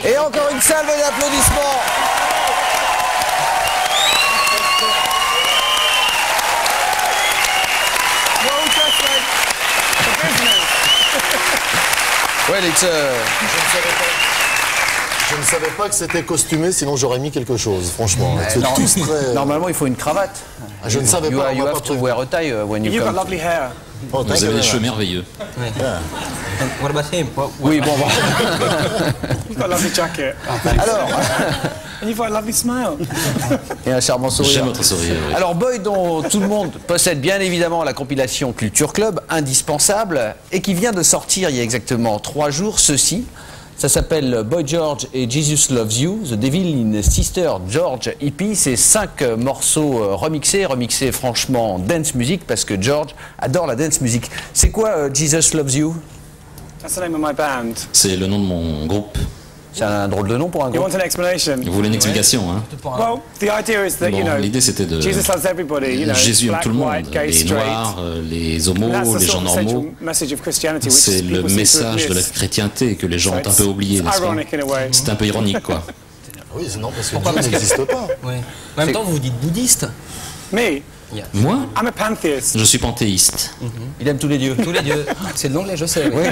Et encore une salve d'applaudissements. Well, Je ne savais pas que c'était costumé, sinon j'aurais mis quelque chose, franchement. Tous très... Normalement, il faut une cravate. Je ne savais pas. You have to wear a tie when you come. You've got lovely hair. Oh, Vous avez des cheveux merveilleux. And what about him? Oui, bon, bon. You've got a lovely jacket. Alors, And you've got a lovely smile. et un charmant sourire. J'aime votre sourire. Oui. Alors, Boy, dont tout le monde possède bien évidemment la compilation Culture Club, indispensable, et qui vient de sortir il y a exactement 3 jours, ceci. Ça s'appelle Boy George et Jesus Loves You, The Devil in Sister George EP. C'est 5 morceaux remixés franchement dance music, parce que George adore la dance music. C'est quoi Jesus Loves You? That's the name of my band. C'est le nom de mon groupe. C'est un drôle de nom pour un You groupe. want an explanation? Vous voulez une explication, hein? Well, the idea is that, you Bon, know, l'idée c'était de... Jesus loves everybody, you know, Jésus aime black, tout le monde, white, gay, les straight. noirs, les homos, And that's the les gens sort of normaux. central message of Christianity, which C'est le people seem to message have de la missed. chrétienté que les gens ont un peu oublié, It's n'est-ce pas? ironic in a way. C'est un peu ironique, quoi. Oui, c'est non, parce que Dieu n'existe pas. Oui. En même temps, vous vous dites bouddhiste. Me, Moi, I'm a pantheist. je suis panthéiste. Il aime tous les dieux. Tous les dieux. C'est de l'anglais, je sais. Oui.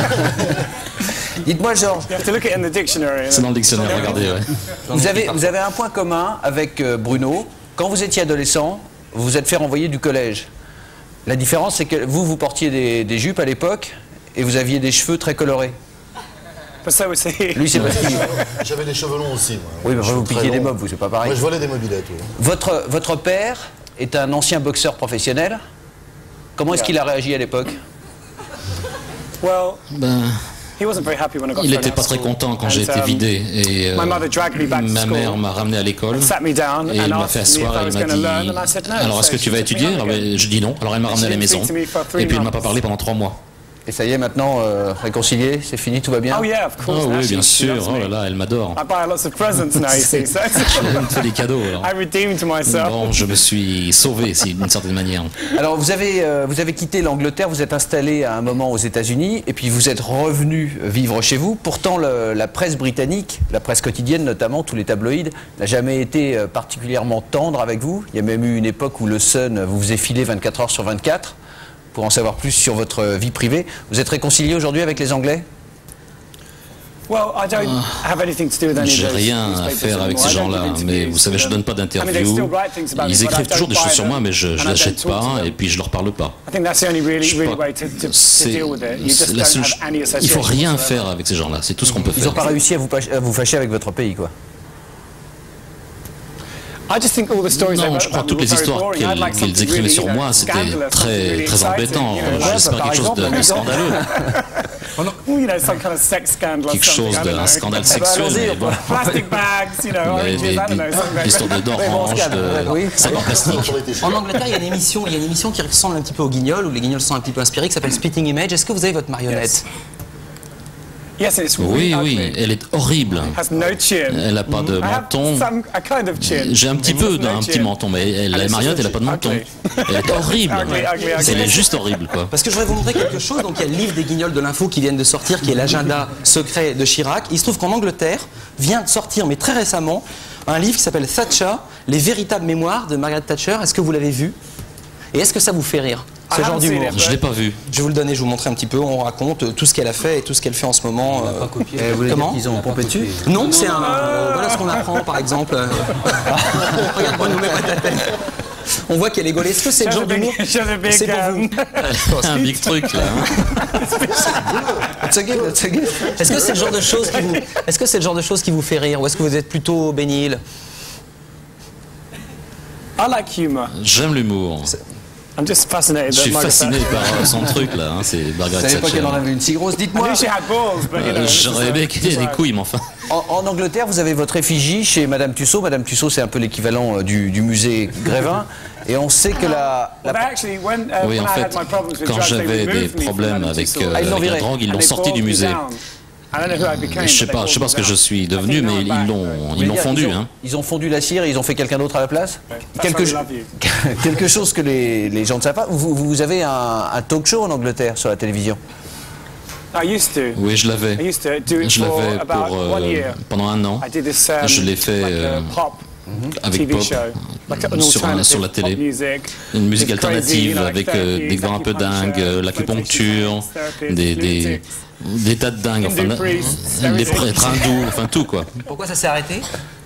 Dites-moi, Georges, You have to look it in the dictionary. C'est dans le dictionnaire, regardez, ouais. vous avez un point commun avec Bruno. Quand vous étiez adolescent, vous vous êtes fait renvoyer du collège. La différence, c'est que vous portiez des jupes à l'époque et vous aviez des cheveux très colorés. But so was he. Lui, c'est parce qu'il... J'avais les cheveux longs aussi, moi. Oui, mais Je vous suis piquiez très des long. mobs, vous, c'est pas pareil. Moi, je volais des mobylettes, oui. Votre père est un ancien boxeur professionnel. Comment est-ce qu'il a réagi à l'époque? Well, Ben, he wasn't very happy when I got il thrown n'était out pas of très school. content quand And, j'ai été vidé. Et my mother dragged me back to ma school mère m'a ramené à l'école. and sat me down Et and elle m'a fait asked me if asseoir I et was elle m'a going to dit learn, and I said no. alors est-ce So que tu vas she took me étudier? home Alors, again. je dis non. Alors elle m'a ramené à la She didn't maison. speak to me for 3 Et puis elle m'a pas months. parlé pendant 3 mois. Et ça y est, maintenant, réconcilié, c'est fini, tout va bien? Oh yeah, of Ah course. oui, Actually, bien she sûr. loves Oh me. là là, elle m'adore. I buy lots of presents now, you see. So Elle me fait des cadeaux. Alors. I redeemed myself. Bon, je me suis sauvé, d'une certaine manière. Alors, vous avez quitté l'Angleterre, vous êtes installé à un moment aux États-Unis, et puis vous êtes revenu vivre chez vous. Pourtant, la presse britannique, la presse quotidienne notamment, tous les tabloïds, n'a jamais été particulièrement tendre avec vous. Il y a même eu une époque où le Sun vous faisait filer 24 heures sur 24. Pour en savoir plus sur votre vie privée, vous êtes réconcilié aujourd'hui avec les Anglais? Well, I don't have anything to do with any of J'ai those rien à newspapers faire avec anymore. ces I don't gens-là, give mais interviews vous savez, to je donne pas them. I mean, they d'interviews. still write things about me, Ils but I écrivent don't toujours des buy choses sur them, moi, mais je and I don't l'achète talk to pas them. et puis je leur parle pas. I think that's the only really Je sais pas. way to deal with it. You just la don't seule- have any il association. faut rien whatsoever. faire avec ces gens-là, c'est tout ce qu'on peut Ils faire. n'ont pas réussi à vous fâcher avec votre pays, quoi. I just think all the stories Non, je crois que toutes les histoires qu'ils écrivaient sur moi, c'était très, très embêtant. J'espère quelque chose de scandaleux. You know, some kind of sex scandal or Quelque something, chose I don't d'un know. scandale sexuel, mais bon. Plastic bags, you know, oranges, I don't know, something like L'histoire that. d'orange, de sacs en plastique. En Angleterre, il y a une émission qui ressemble un petit peu aux Guignols, où les Guignols sont un petit peu inspirés, qui s'appelle Spitting Image. Est-ce que vous avez votre marionnette? Yes, it's Oui, really oui, ugly. elle est horrible. Has no chin. Elle n'a pas de I have menton. a kind of chin. J'ai un petit It's peu no d'un petit chin. menton, mais la it's marionnette, elle just n'a pas de menton. ugly. Elle est horrible. Ugly, ugly, ugly. Elle est juste horrible, quoi. Parce que je voudrais vous montrer quelque chose. Donc il y a le livre des Guignols de l'info qui viennent de sortir, qui est l'agenda secret de Chirac. Il se trouve qu'en Angleterre vient de sortir, mais très récemment, un livre qui s'appelle Thatcher, les véritables mémoires de Margaret Thatcher. Est-ce que vous l'avez vu? Et est-ce que ça vous fait rire, ce genre d'humour? Je l'ai pas vu. Je vais vous le donner, je vais vous montrer un petit peu. On raconte tout ce qu'elle a fait et tout ce qu'elle fait en ce moment. Vous voulez dire Comment? qu'ils ont pompé dessus? Non, c'est un. Voilà ce qu'on apprend, par exemple. Regarde, Bruno, mets pas ta tête. On voit qu'elle est gaulée. Est-ce que c'est le genre d'humour? She has a big C'est pour vous. Un big truc, là. Hein. It's a gift, it's a gift. Est-ce que c'est le genre de choses qui vous. Est-ce que c'est le genre de choses qui vous fait rire, ou est-ce que vous êtes plutôt bénil? I like humor. J'aime l'humour. I'm just fascinated. Je that suis Margaret fasciné Thatcher- par son truc, là. Hein. C'est Vous Margaret savez pas qu'elle en Thatcher. avait une si grosse? I Dites-moi, knew she had balls, but you know. J'aurais aimé qu'il y ait des couilles, mais enfin. en Angleterre, vous avez votre effigie chez Madame Tussaud. Madame Tussaud, c'est un peu l'équivalent du musée Grévin. Et on sait que Well, they actually, when Oui, when en I fait, had my problems with quand drugs, they j'avais des removed me from problèmes Madame avec Tussauds. Ah, ils l'ont avec la viré. drogue, ils And l'ont they sorti brought du me musée. down. I don't know who I became, Je sais but pas, they je sais pas ce que brought me je suis down. devenu, I think mais now I'm back, ils l'ont fondu, ils ont, hein. ils ont fondu la cire et ils ont fait quelqu'un d'autre à la place. That's why we love you. Quelque chose que les gens ne savent pas. Vous avez un talk show en Angleterre sur la télévision. Oui, je l'avais. Je l'avais pendant un an. Je l'ai fait avec Pop sur la télé. Une musique alternative avec des gants un peu dingues, l'acupuncture, des tas de dingues, enfin, des prêtres hindous, enfin tout quoi. Pourquoi ça s'est arrêté?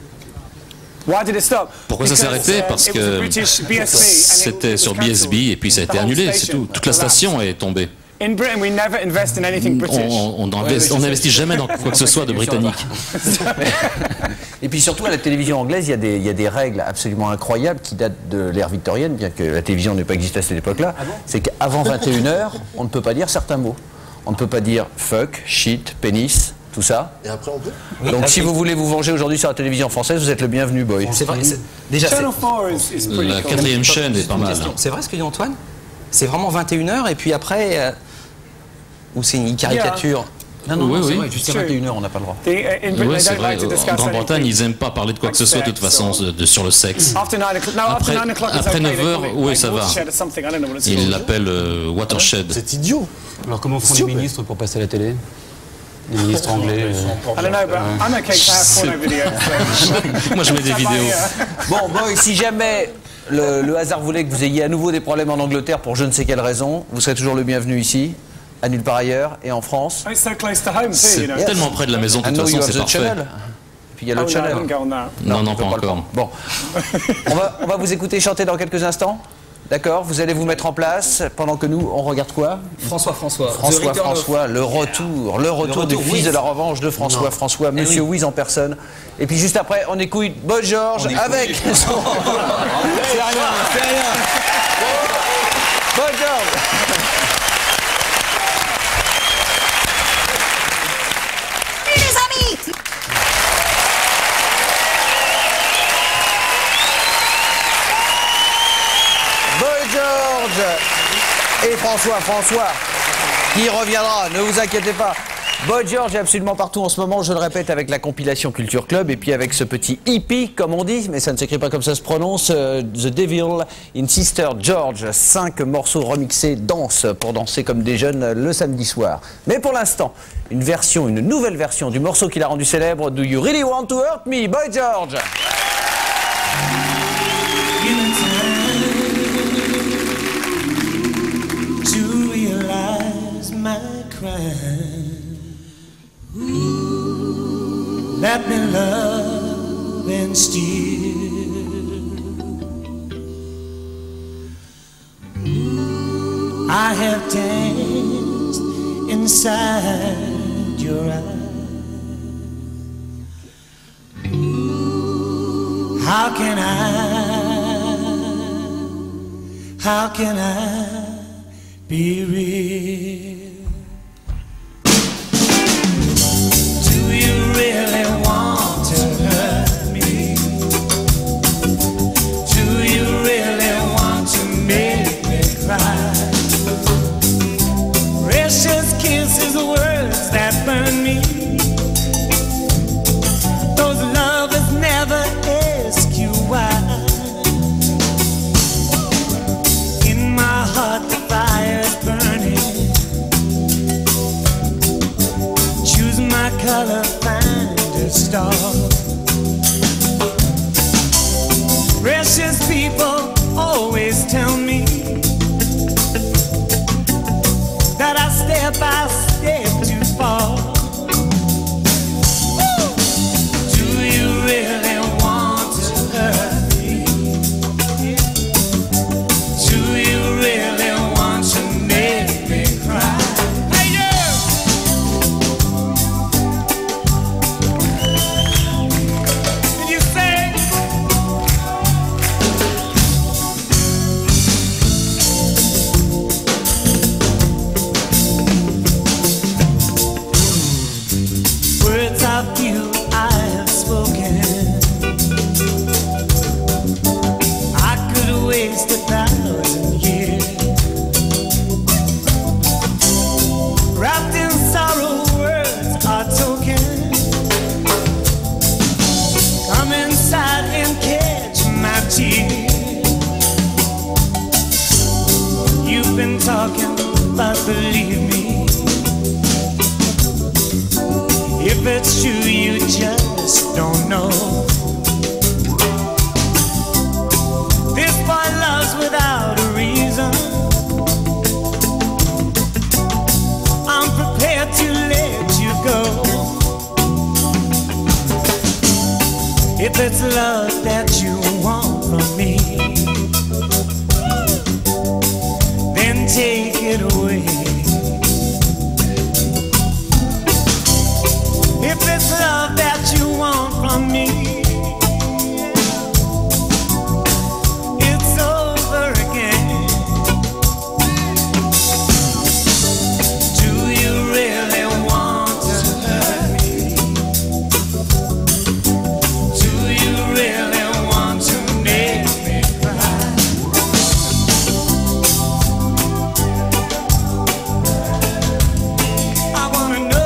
Pourquoi ça s'est arrêté? Parce que c'était sur BSB et puis ça a été annulé, c'est tout. Toute la station est tombée. On n'investit jamais dans quoi que ce soit de britannique. Et puis surtout à la télévision anglaise, il y a des règles absolument incroyables qui datent de l'ère victorienne, bien que la télévision n'ait pas existé à cette époque-là. C'est qu'avant 21h, on ne peut pas dire certains mots. On ne peut pas dire fuck, shit, pénis, tout ça. Et après on peut. Donc si vous voulez vous venger aujourd'hui sur la télévision française, vous êtes le bienvenu, boy. C'est vrai. Déjà, la 4e chaîne est pas mal. C'est vrai ce que dit Antoine? C'est vraiment 21h et puis après, ou c'est une caricature? Non, c'est vrai, jusqu'à 21h, on n'a pas le droit. Oui, c'est vrai. En Grande-Bretagne, ils n'aiment pas parler de quoi que ce soit, de toute façon, sur le sexe. Après 9h, oui, ça va. Ils l'appellent Watershed. C'est idiot. Alors comment font les ministres pour passer à la télé? Les ministres anglais. Moi, je mets des vidéos. Bon, boy, si jamais le hasard voulait que vous ayez à nouveau des problèmes en Angleterre pour je ne sais quelle raison, vous serez toujours le bienvenu ici. À nulle part ailleurs et en France. C'est tellement près de la maison, de toute façon, c'est parfait. Et puis il y a le channel. Non, pas encore. Bon, on va vous écouter chanter dans quelques instants. D'accord, vous allez vous mettre en place pendant que nous, on regarde quoi? François, le retour du fils de la revanche de François, Monsieur Wiz en personne. Et puis juste après, on écoute Boy George avec son... C'est rien. Boy George. Et François, qui reviendra, ne vous inquiétez pas. Boy George est absolument partout en ce moment, je le répète, avec la compilation Culture Club et puis avec ce petit hippie, comme on dit, mais ça ne s'écrit pas comme ça se prononce, The Devil in Sister George. 5 morceaux remixés, danse, pour danser comme des jeunes le samedi soir. Mais pour l'instant, une nouvelle version du morceau qu'il a rendu célèbre, Do You Really Want to Hurt Me, Boy George. My crime. Let me love and steal. I have danced inside your eyes. How can I be real? Really want to hurt me? Do you really want to make me cry? Precious kisses, words that burn me. Those lovers never ask you why. In my heart the fire's burning. Choose my color, star. Precious people always tell me that I step by step too far. Do you really want to hurt me? Do you really want to make me cry? Hey, yeah! If it's true, you just don't know. This boy loves without a reason. I'm prepared to let you go. If it's love that you want from me, then take it away. If it's love that you want from me, it's over again. Do you really want to hurt me? Do you really want to make me cry? I wanna know.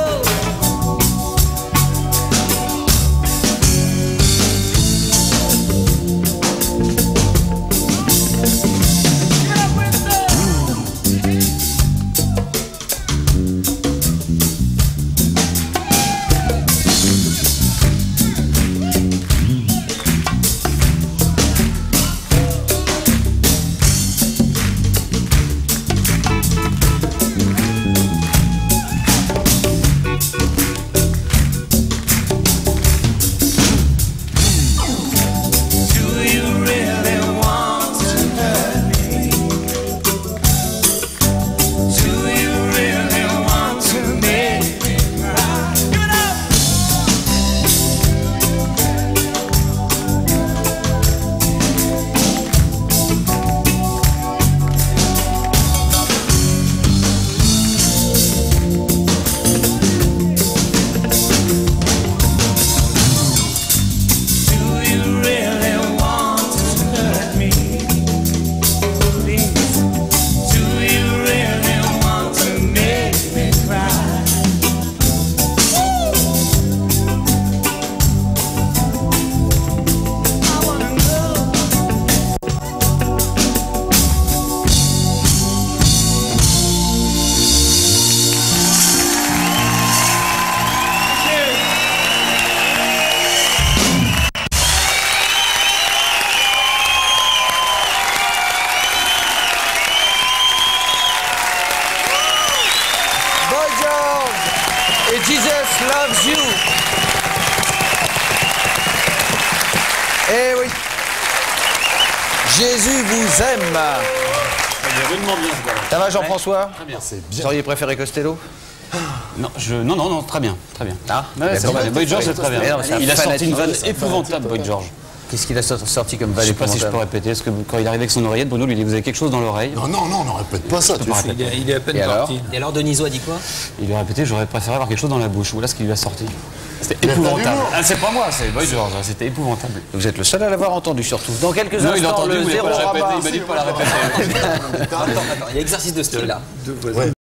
Et Jesus Loves You. Eh oui. Jésus vous aime. Ça va Jean-François? Très bien. Vous auriez préféré Costello? Non, non, très bien, très bien. Ah, Boy George, c'est très bien. Il a sorti une vanne épouvantable, Boy George. Qu'est-ce qu'il a sorti comme vanne? Je sais pas si je peux répéter, parce que quand il est arrivé avec son oreillette, Bruno lui dit vous avez quelque chose dans l'oreille. Non, on répète pas ça. Il est à peine parti. Et alors Deniso a dit quoi? Il lui a répété j'aurais préféré avoir quelque chose dans la bouche. Voilà ce qu'il lui a sorti. C'était épouvantable. Ah, c'est pas moi, c'est Boy George, c'était épouvantable. Vous êtes le seul à l'avoir entendu surtout. Dans quelques instants, il a entendu, le il zéro rabat. m'a dit de pas la répéter. Attends, il y a exercice de style là.